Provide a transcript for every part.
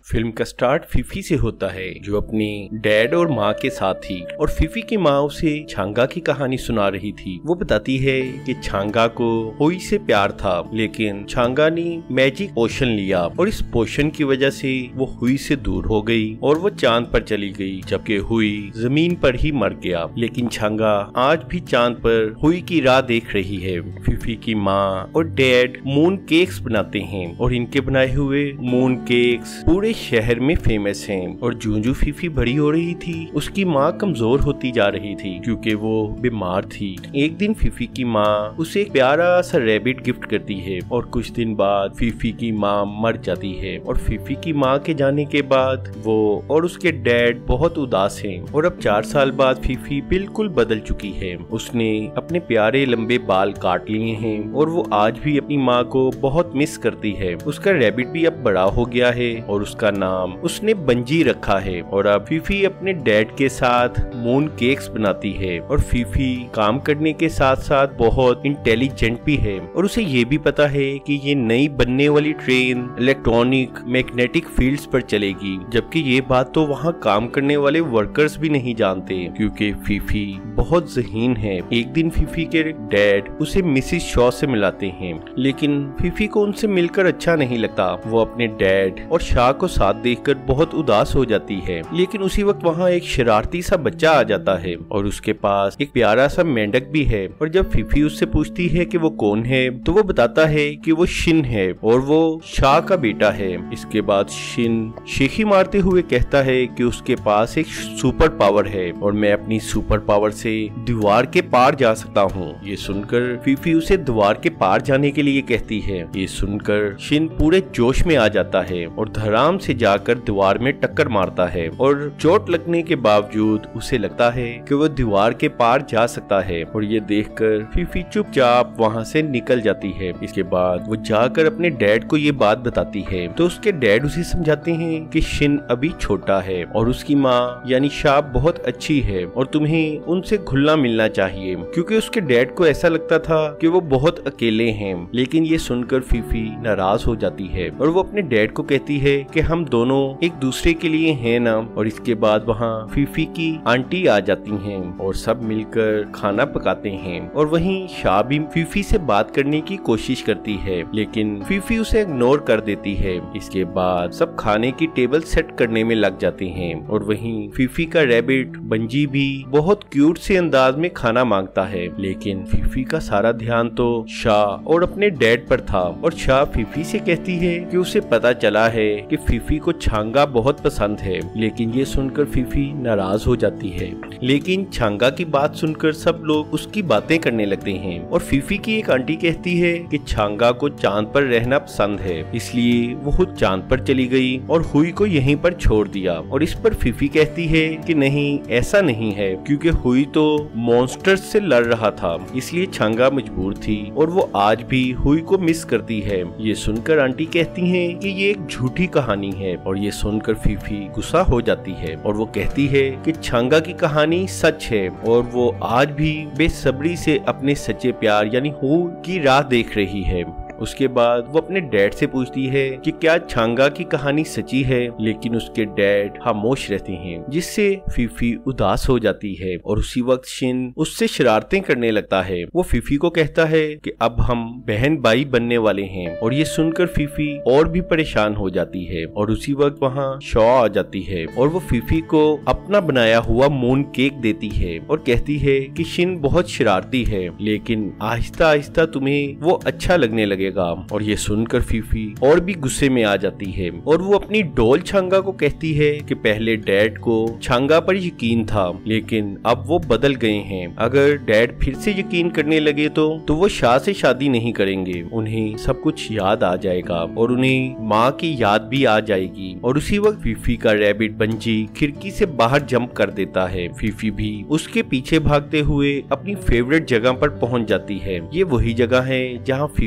Film का start Phi Phi से होता है जो अपने डैड और माँ के साथ थी और फीफी की माँ उसे छांगा की कहानी सुना रही थी। वो बताती है कि छांगा को हुई से प्यार था, लेकिन छांगा ने मैजिक पोशन लिया और इस पोशन की वजह से वो हुई से दूर हो गई और वो चांद पर चली गई, जबकि हुई जमीन पर ही मर गया। लेकिन छांगा आज भी चांद पर हुई की राह देख रही है। फीफी की माँ और डैड मून केक्स बनाते हैं और इनके बनाए हुए मून केक्स पूरे शहर में फेमस हैं। और जूं फीफी बड़ी हो रही थी उसकी माँ कमजोर होती जा रही थी क्योंकि वो बीमार थी। एक दिन फीफी की माँ उसे एक प्यारा सा रैबिट गिफ्ट करती है और कुछ दिन बाद फीफी की माँ मर जाती है। और फीफी की माँ के जाने के बाद वो और उसके डैड बहुत उदास हैं। और अब 4 साल बाद फीफी बिल्कुल बदल चुकी है। उसने अपने प्यारे लंबे बाल काट लिए हैं और वो आज भी अपनी माँ को बहुत मिस करती है। उसका रैबिट भी अब बड़ा हो गया है और उसका नाम उसने बंजी रखा है। और अब फीफी अपने डैड के साथ मून केक्स बनाती है और फीफी काम करने के साथ साथ बहुत इंटेलिजेंट भी है और उसे ये भी पता है कि ये नई बनने वाली ट्रेन इलेक्ट्रॉनिक मैग्नेटिक फील्ड्स पर चलेगी, जबकि ये बात तो वहाँ काम करने वाले वर्कर्स भी नहीं जानते क्योंकि फीफी बहुत ज़हीन है। एक दिन फीफी के डैड उसे मिसिस शॉ से मिलाते हैं, लेकिन फीफी को उनसे मिलकर अच्छा नहीं लगता। वो अपने डैड और शाह को साथ देखकर बहुत उदास हो जाती है। लेकिन उसी वक्त वहाँ एक शरारती सा बच्चा आ जाता है और उसके पास एक प्यारा सा मेंढक भी है। और जब फीफी उससे पूछती है कि वो कौन है तो वो बताता है कि वो शिन है और वो शाह का बेटा है। इसके बाद शिन शेखी मारते हुए कहता है कि उसके पास एक सुपर पावर है और मैं अपनी सुपर पावर से दीवार के पार जा सकता हूँ। ये सुनकर फीफी उसे दीवार के पार जाने के लिए कहती है। ये सुनकर शिन पूरे जोश में आ जाता है और धड़ाम से जाकर दीवार में टक्कर मारता है और चोट लगने के बावजूद उसे लगता है कि वो दीवार के पार जा सकता है। और ये देखकर फीफी चुपचाप वहाँ से निकल जाती है। इसके बाद वो जाकर अपने डैड को ये बात बताती है तो उसके डैड उसे समझाते हैं कि शिन अभी छोटा है और उसकी माँ यानी शाह बहुत अच्छी है और तुम्हें उनसे घुलना मिलना चाहिए, क्योंकि उसके डैड को ऐसा लगता था कि वो बहुत अकेले हैं। लेकिन ये सुनकर फीफी नाराज हो जाती है और वो अपने डैड को कहती है कि हम दोनों एक दूसरे के लिए हैं ना। और इसके बाद वहाँ फीफी की आंटी आ जाती हैं और सब मिलकर खाना पकाते हैं। और वहीं शाह भी फीफी से बात करने की कोशिश करती है, लेकिन फीफी उसे इग्नोर कर देती है। इसके बाद सब खाने की टेबल सेट करने में लग जाते हैं और वहीं फीफी का रैबिट बंजी भी बहुत क्यूट से अंदाज में खाना मांगता है। लेकिन फीफी का सारा ध्यान तो शाह और अपने डैड पर था और शाह फीफी से कहती है कि उसे पता चला है कि फीफी को छांगा बहुत पसंद है। लेकिन ये सुनकर फीफी नाराज हो जाती है। लेकिन छांगा की बात सुनकर सब लोग उसकी बातें करने लगते हैं और फीफी की एक आंटी कहती है कि छांगा को चांद पर रहना पसंद है, इसलिए वो खुद चांद पर चली गई और हुई को यहीं पर छोड़ दिया। और इस पर फीफी कहती है कि नहीं, ऐसा नहीं है, क्योंकि हुई तो मॉन्स्टर्स से लड़ रहा था, इसलिए छांगा मजबूर थी और वो आज भी हुई को मिस करती है। ये सुनकर आंटी कहती हैं कि ये एक झूठी कहानी है और ये सुनकर फीफी गुस्सा हो जाती है और वो कहती है कि छांगा की कहानी सच है और वो आज भी बेसब्री से अपने सच्चे प्यार यानी हुई की राह देख रही है। उसके बाद वो अपने डैड से पूछती है कि क्या छांगा की कहानी सच्ची है, लेकिन उसके डैड खामोश रहते हैं, जिससे फीफी उदास हो जाती है। और उसी वक्त शिन उससे शरारतें करने लगता है। वो फीफी को कहता है कि अब हम बहन भाई बनने वाले हैं और ये सुनकर फीफी और भी परेशान हो जाती है। और उसी वक्त वहाँ शॉ आ जाती है और वो फीफी को अपना बनाया हुआ मून केक देती है और कहती है कि शिन बहुत शरारती है, लेकिन आहिस्ता आहिस्ता तुम्हें वो अच्छा लगने लगे। और ये सुनकर फीफी और भी गुस्से में आ जाती है और वो अपनी डॉल छांगा को कहती है कि पहले डैड को छांगा पर यकीन था, लेकिन अब वो बदल गए हैं। अगर डैड फिर से यकीन करने लगे तो वो शाह से शादी नहीं करेंगे। उन्हें सब कुछ याद आ जाएगा और उन्हें माँ की याद भी आ जाएगी। और उसी वक्त फीफी का रैबिट बंजी खिड़की से बाहर जंप कर देता है। फीफी भी उसके पीछे भागते हुए अपनी फेवरेट जगह पर पहुंच जाती है। ये वही जगह है जहाँ फीफी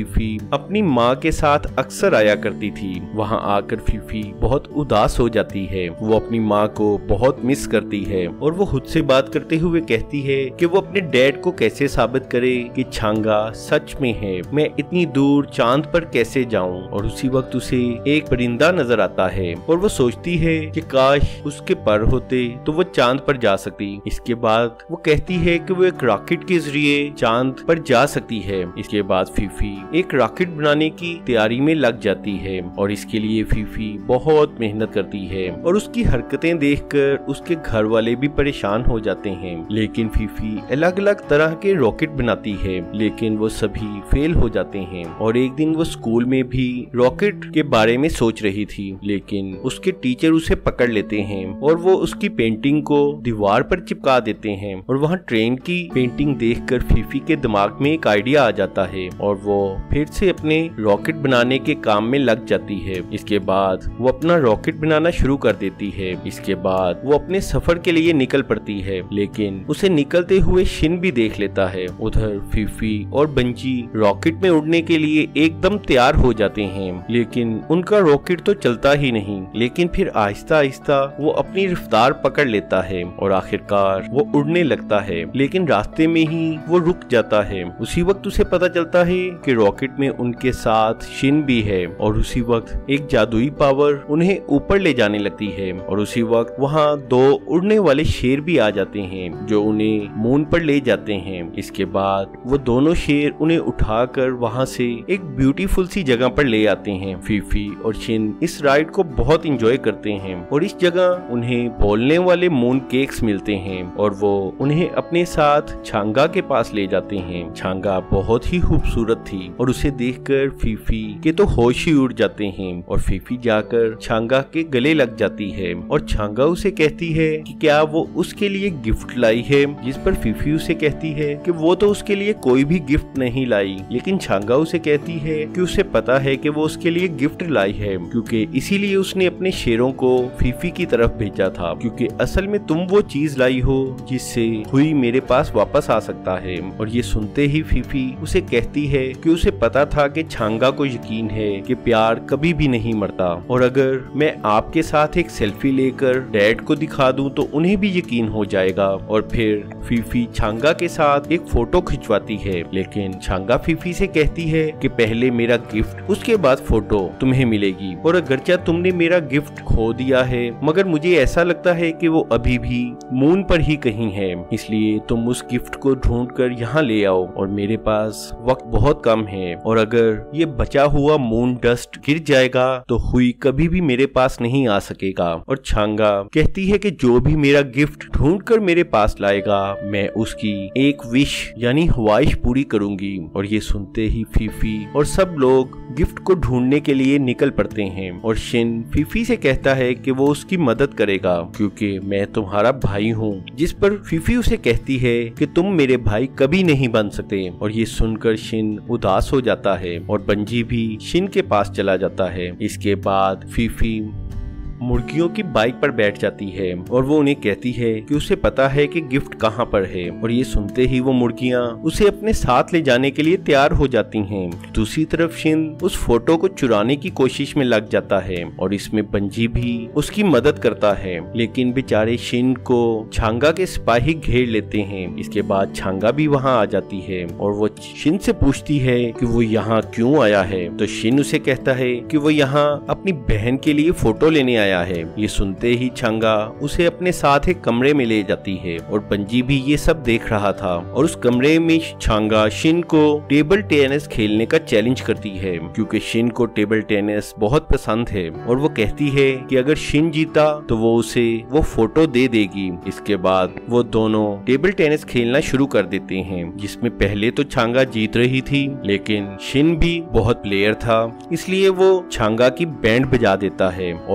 अपनी माँ के साथ अक्सर आया करती थी। वहाँ आकर फीफी बहुत उदास हो जाती है। वो अपनी माँ को बहुत मिस करती है और वो खुद से बात करते हुए कहती है कि वो अपने डैड को कैसे साबित करे कि छांगा सच में है, मैं इतनी दूर चांद पर कैसे जाऊं। और उसी वक्त उसे एक परिंदा नजर आता है और वो सोचती है कि काश उसके पर होते तो वो चांद पर जा सकती। इसके बाद वो कहती है कि वो एक रॉकेट के जरिए चांद पर जा सकती है। इसके बाद फीफी एक रॉकेट बनाने की तैयारी में लग जाती है और इसके लिए फीफी बहुत मेहनत करती है और उसकी हरकतें देखकर उसके घर वाले भी परेशान हो जाते हैं। लेकिन फीफी अलग अलग तरह के रॉकेट बनाती है लेकिन वो सभी फेल हो जाते हैं। और एक दिन वो स्कूल में भी रॉकेट के बारे में सोच रही थी लेकिन उसके टीचर उसे पकड़ लेते हैं और वो उसकी पेंटिंग को दीवार पर चिपका देते हैं। और वहाँ ट्रेन की पेंटिंग देखकर फीफी के दिमाग में एक आइडिया आ जाता है और वो फिर से अपने रॉकेट बनाने के काम में लग जाती है। इसके बाद वो अपना रॉकेट बनाना शुरू कर देती है। इसके बाद वो अपने सफर के लिए निकल पड़ती है लेकिन उसे निकलते हुए शिन भी देख लेता है। उधर फीफी और बंजी रॉकेट में उड़ने के लिए एकदम तैयार हो जाते हैं लेकिन उनका रॉकेट तो चलता ही नहीं। लेकिन फिर आहिस्ता आहिस्ता वो अपनी रफ्तार पकड़ लेता है और आखिरकार वो उड़ने लगता है लेकिन रास्ते में ही वो रुक जाता है। उसी वक्त उसे पता चलता है कि रॉकेट में उनके साथ शिन भी है और उसी वक्त एक जादुई पावर उन्हें ऊपर ले जाने लगती है। और उसी वक्त वहाँ दो उड़ने वाले शेर भी आ जाते हैं जो उन्हें मून पर ले जाते हैं। इसके बाद वो दोनों शेर उन्हें उठाकर वहाँ से एक ब्यूटीफुल सी जगह पर ले आते हैं। फीफी और शिन इस राइड को बहुत इंजॉय करते हैं और इस जगह उन्हें बोलने वाले मून केक्स मिलते हैं और वो उन्हें अपने साथ छांगा के पास ले जाते हैं। छांगा बहुत ही खूबसूरत थी और उसे देखकर फीफी के तो होश ही उड़ जाते हैं और फीफी जाकर छांगा के गले लग जाती है और छांगा उसे कहती है कि क्या वो उसके लिए गिफ्ट लाई है, जिस पर फीफी उसे कहती है कि वो तो उसके लिए कोई भी गिफ्ट नहीं लाई। लेकिन छांगा उसे कहती है कि उसे पता है कि वो उसके लिए गिफ्ट लाई है क्योंकि इसीलिए उसने अपने शेरों को फीफी की तरफ भेजा था, क्योंकि असल में तुम वो चीज लाई हो जिससे हुई मेरे पास वापस आ सकता है। और ये सुनते ही फीफी उसे कहती है कि उसे पता था कि छांगा को यकीन है कि प्यार कभी भी नहीं मरता और अगर मैं आपके साथ एक सेल्फी लेकर डैड को दिखा दूं तो उन्हें भी यकीन हो जाएगा। और फिर फीफी छांगा के साथ एक फोटो खिंचवाती है लेकिन छांगा फीफी से कहती है कि पहले मेरा गिफ्ट उसके बाद फोटो तुम्हें मिलेगी और अगरचे तुमने मेरा गिफ्ट खो दिया है मगर मुझे ऐसा लगता है कि वो अभी भी मून पर ही कहीं है, इसलिए तुम उस गिफ्ट को ढूंढ कर यहाँ ले आओ और मेरे पास वक्त बहुत कम है और अगर ये बचा हुआ मून डस्ट गिर जाएगा तो हुई कभी भी मेरे पास नहीं आ सकेगा। और छांगा कहती है कि जो भी मेरा गिफ्ट ढूंढ कर मेरे पास लाएगा मैं उसकी एक विश यानी ख्वाहिश पूरी करूंगी। और ये सुनते ही फीफी और सब लोग गिफ्ट को ढूंढने के लिए निकल पड़ते हैं और शिन फीफी से कहता है कि वो उसकी मदद करेगा क्योंकि मैं तुम्हारा भाई हूँ, जिस पर फीफी उसे कहती है कि तुम मेरे भाई कभी नहीं बन सकते। और ये सुनकर शिन उदास हो जाता है और बंजी भी शिन के पास चला जाता है। इसके बाद फीफी मुर्गियों की बाइक पर बैठ जाती है और वो उन्हें कहती है कि उसे पता है कि गिफ्ट कहाँ पर है। और ये सुनते ही वो मुर्गियाँ उसे अपने साथ ले जाने के लिए तैयार हो जाती हैं। दूसरी तरफ शिन उस फोटो को चुराने की कोशिश में लग जाता है और इसमें बंजी भी उसकी मदद करता है लेकिन बेचारे शिन को छांगा के सिपाही घेर लेते हैं। इसके बाद छांगा भी वहाँ आ जाती है और वो शिन से पूछती है कि वो यहाँ क्यों आया है। तो शिन उसे कहता है कि वो यहाँ अपनी बहन के लिए फोटो लेने आया है। ये सुनते ही छांगा उसे अपने साथ एक कमरे में ले जाती है और बंजी भी ये सब देख रहा था और उस कमरे में छांगा शिन को टेबल टेनिस खेलने का चैलेंज करती है क्योंकि शिन को टेबल टेनिस बहुत पसंद है और वो कहती है कि अगर शिन जीता तो वो उसे वो फोटो दे देगी। इसके बाद वो दोनों टेबल टेनिस खेलना शुरू कर देते हैं जिसमें पहले तो छांगा जीत रही थी लेकिन शिन भी बहुत प्लेयर था इसलिए वो छांगा की बैंड बजा देता है और उसे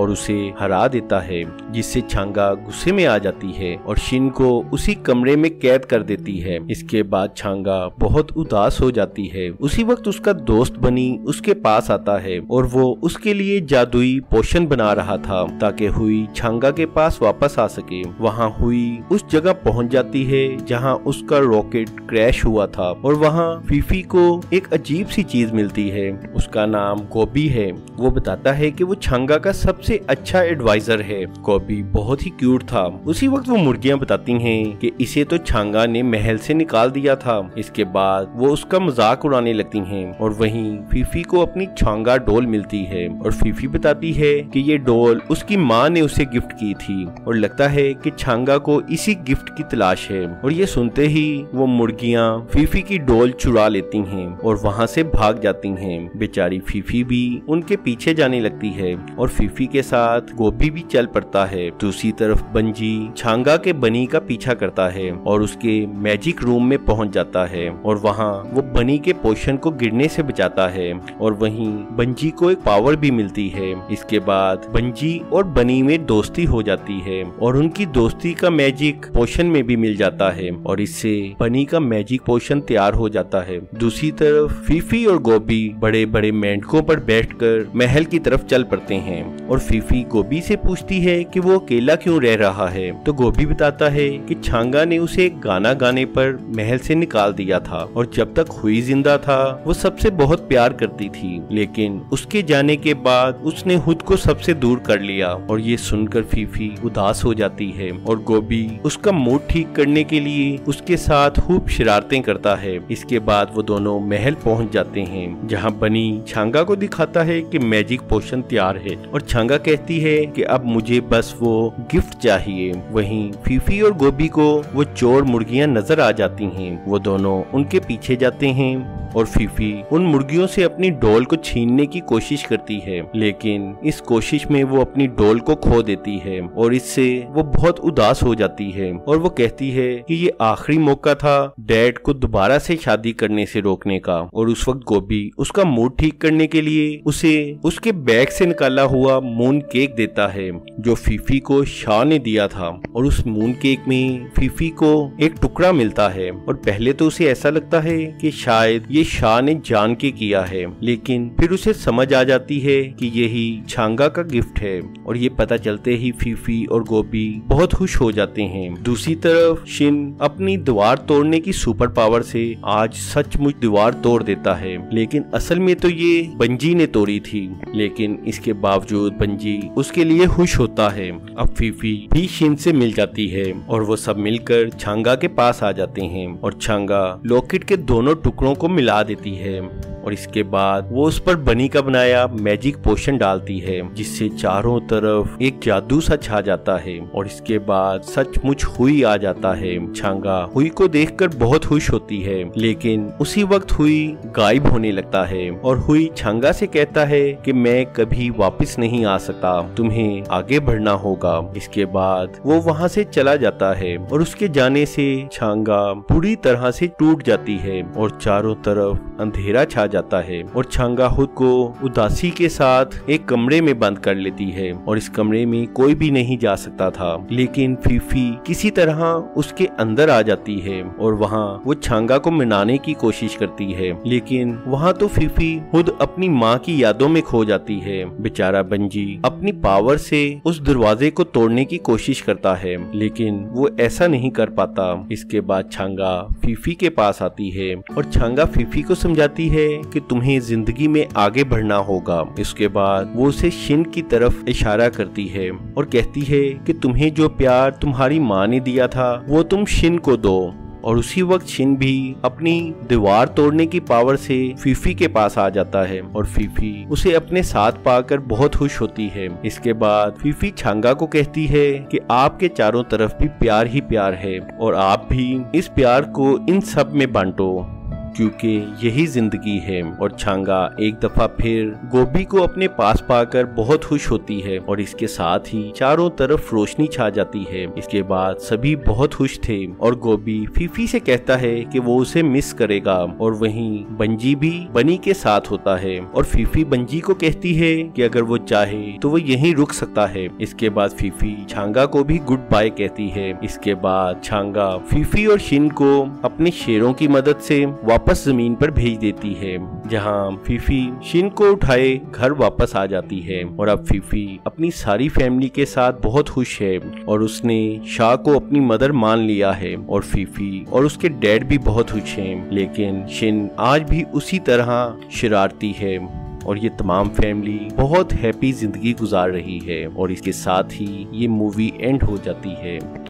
हरा देता है, जिससे छांगा गुस्से में आ जाती है और शिन को उसी कमरे में कैद कर देती है। इसके बाद छांगा बहुत उदास हो जाती है। उसी वक्त उसका दोस्त बनी उसके पास आता है और वो उसके लिए जादुई पोशन बना रहा था ताकि हुई छांगा के पास वापस आ सके। वहाँ हुई उस जगह पहुँच जाती है जहाँ उसका रॉकेट क्रैश हुआ था और वहाँ फीफी को एक अजीब सी चीज मिलती है। उसका नाम गोबी है। वो बताता है कि वो छांगा का सबसे अच्छा एडवाइजर है। गोबी बहुत ही क्यूट था। उसी वक्त वो मुर्गियां बताती हैं कि इसे तो छांगा ने महल से निकाल दिया था। इसके बाद वो उसका मजाक उड़ाने लगती हैं और वहीं फीफी को अपनी छांगा डॉल मिलती है और फीफी बताती है कि ये डॉल उसकी माँ ने उसे गिफ्ट की थी और लगता है कि छांगा को इसी गिफ्ट की तलाश है। और ये सुनते ही वो मुर्गियां फीफी की डॉल चुरा लेती हैं और वहाँ से भाग जाती हैं। बेचारी फीफी भी उनके पीछे जाने लगती है और फीफी के साथ गोबी भी चल पड़ता है। दूसरी तरफ बंजी छांगा के बनी का पीछा करता है और उसके मैजिक रूम में पहुंच जाता है और वहां वो बनी के पोशन को गिरने से बचाता है और वहीं बंजी को एक पावर भी मिलती है। इसके बाद बंजी और बनी में दोस्ती हो जाती है और उनकी दोस्ती का मैजिक पोशन में भी मिल जाता है और इससे बनी का मैजिक पोशन तैयार हो जाता है। दूसरी तरफ फीफी और गोबी बड़े बड़े मेंढकों पर बैठकर महल की तरफ चल पड़ते हैं और फीफी गोबी से पूछती है कि वो अकेला क्यों रह रहा है। तो गोबी बताता है कि छांगा ने उसे गाना गाने पर महल से निकाल दिया था और जब तक हुई जिंदा था वो सबसे बहुत प्यार करती थी, लेकिन उसके जाने के बाद उसने खुद को सबसे दूर कर लिया। और ये सुनकर फीफी उदास हो जाती है और गोबी उसका मूड ठीक करने के लिए उसके साथ खूब शरारतें करता है। इसके बाद वो दोनों महल पहुंच जाते हैं जहां बनी छांगा को दिखाता है कि मैजिक पोशन तैयार है और छांगा कहती है कि अब मुझे बस वो गिफ्ट चाहिए। वहीं फीफी और गोबी को वो चोर मुर्गियां नजर आ जाती हैं। वो दोनों उनके पीछे जाते हैं और फीफी उन मुर्गियों से अपनी डॉल को छीनने की कोशिश करती है, लेकिन इस कोशिश में वो अपनी डॉल को खो देती है और इससे वो बहुत उदास हो जाती है और वो कहती है कि ये आखिरी मौका था डैड को दोबारा से शादी करने से रोकने का। और उस वक्त गोबी उसका मूड ठीक करने के लिए उसे उसके बैग से निकाला हुआ मून केक देता है जो फीफी को शाह ने दिया था। और उस मून केक में फीफी को एक टुकड़ा मिलता है और पहले तो उसे ऐसा लगता है कि शायद ये शाह ने जान के किया है, लेकिन फिर उसे समझ आ जाती है कि यही छांगा का गिफ्ट है और ये पता चलते ही फीफी और गोबी बहुत खुश हो जाते हैं। दूसरी तरफ शिन अपनी दीवार तोड़ने की सुपर पावर से आज सचमुच दीवार तोड़ देता है, लेकिन असल में तो ये बंजी ने तोड़ी थी, लेकिन इसके बावजूद बंजी उसके लिए खुश होता है। अब फीफी भी शिन से मिल जाती है और वो सब मिलकर छांगा के पास आ जाते हैं और छांगा लॉकेट के दोनों टुकड़ों को मिला देती है और इसके बाद वो उस पर बनी का बनाया मैजिक पोशन डालती है जिससे चारों तरफ एक जादू सा छा जाता है और इसके बाद सचमुच हुई आ जाता है। छांगा हुई को देखकर बहुत खुश होती है, लेकिन उसी वक्त हुई गायब होने लगता है और हुई छांगा से कहता है कि मैं कभी वापस नहीं आ सकता, तुम्हें आगे बढ़ना होगा। इसके बाद वो वहाँ से चला जाता है और उसके जाने से छांगा पूरी तरह से टूट जाती है और चारों तरफ अंधेरा छा जाता है और छांगा खुद को उदासी के साथ एक कमरे में बंद कर लेती है और इस कमरे में कोई भी नहीं जा सकता था, लेकिन फीफी किसी तरह उसके अंदर आ जाती है और वहाँ वो छांगा को मनाने की कोशिश करती है, लेकिन वहाँ तो फीफी खुद अपनी माँ की यादों में खो जाती है। बेचारा बंजी अपनी पावर से उस दरवाजे को तोड़ने की कोशिश करता है, लेकिन वो ऐसा नहीं कर पाता। इसके बाद छांगा फीफी के पास आती है और छांगा फीफी को समझाती है कि तुम्हें जिंदगी में आगे बढ़ना होगा। इसके बाद वो उसे शिन की तरफ इशारा करती है और कहती है कि तुम्हें जो प्यार तुम्हारी माँ ने दिया था वो तुम शिन को दो। और उसी वक्त शिन भी अपनी दीवार तोड़ने की पावर से फीफी के पास आ जाता है और फीफी उसे अपने साथ पाकर बहुत खुश होती है। इसके बाद फीफी छांगा को कहती है कि आपके चारों तरफ भी प्यार ही प्यार है और आप भी इस प्यार को इन सब में बांटो। क्योंकि यही जिंदगी है। और छांगा एक दफा फिर गोभी को अपने पास पाकर बहुत खुश होती है और इसके साथ ही चारों तरफ रोशनी छा जाती है। इसके बाद सभी बहुत खुश थे और गोभी फीफी से कहता है कि वो उसे मिस करेगा। और वहीं बंजी भी बनी के साथ होता है और फीफी बंजी को कहती है कि अगर वो चाहे तो वो यहीं रुक सकता है। इसके बाद फीफी छांगा को भी गुड बाय कहती है। इसके बाद छांगा फीफी और शिन को अपने शेरों की मदद से वापस जमीन पर भेज देती है, जहां फीफी शिन को उठाए घर वापस आ जाती है। और अब फीफी अपनी सारी फैमिली के साथ बहुत खुश है और उसने शाह को अपनी मदर मान लिया है। और फीफी और उसके डैड भी बहुत खुश हैं, लेकिन शिन आज भी उसी तरह शरारती है। और ये तमाम फैमिली बहुत हैप्पी जिंदगी गुजार रही है और इसके साथ ही ये मूवी एंड हो जाती है।